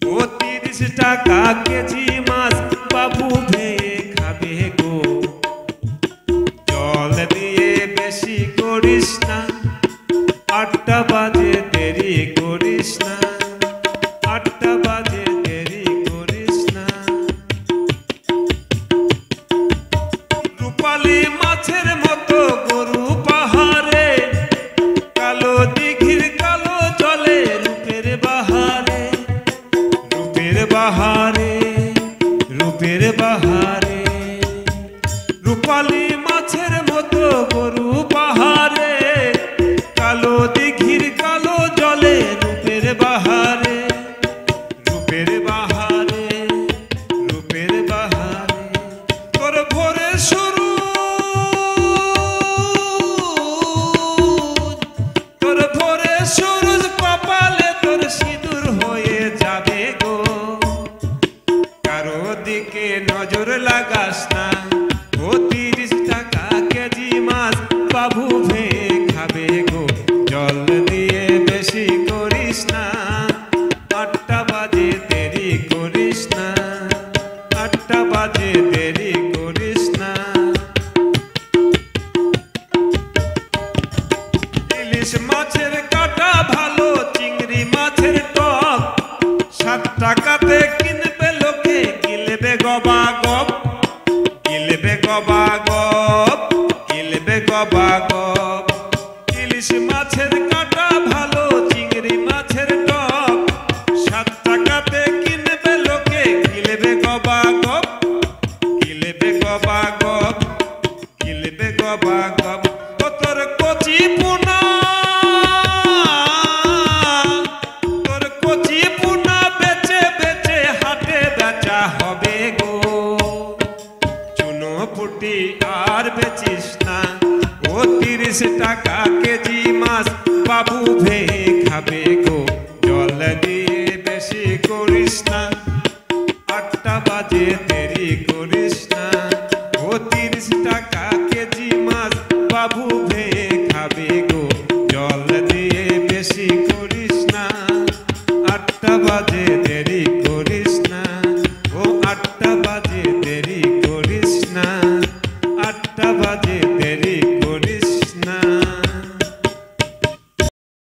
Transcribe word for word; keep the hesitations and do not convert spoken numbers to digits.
ও তিরিশ টাকা কেজি মাছ বাবু ভেয়ে খাবে গো। জল দিয়ে বেশি করিস না, আটটা বাজে দেরি করিস না, আটটা বাজে দেরি করিস না। রূপালী মাছের মতো গরু পাহাড়ে, কালো দিঘির কালো জলে রূপের বাহারে, রূপের বাহারে, রূপের বাহারে। রূপালী মাছের মতো গরু পাহাড়ে, কালো দিঘির কালো জলে রূপের বাহারে, রূপের বাহারে, রূপের বাহারে। তোর ভোরে শুরু, তোর ভোরে সূরজ কপালে তোর সিঁদুর হয়ে যাবে গো। কারো দিকে নজর লাগাস না, ও তিরিশ টাকা কেজি মাছ বাবু ভেয়ে খাবে গো। জল দিয়ে বেশি করিস না, আটটা বাজে দেরি করিস না, আটটা বাজে দেরি করিস না। ইলিশ মাছের কাটা ভালো, চিংড়ি মাছের টক, সাত টাকাতে কিনবে লোকে গিলবে গবা গপ, গিলবে গবা গপ, গিলবে গবা গপ। ইলিশ মাছের কাটা ভালো, চিংড়ি মাছের টক, সাত টাকাতে কিনবে লোকে গিলবে গবা গপ, গিলবে গবা গপ, গিলবে গবা গপ। ও তোর কচি পুনা, তোর কচি পুনা বেচে বেচে হাটে বেচা হবে গো। চুনো পুটি আর বেচিস না, ও তিরিশ টাকা কেজি মাছ বাবু ভেয়ে খাবে গো।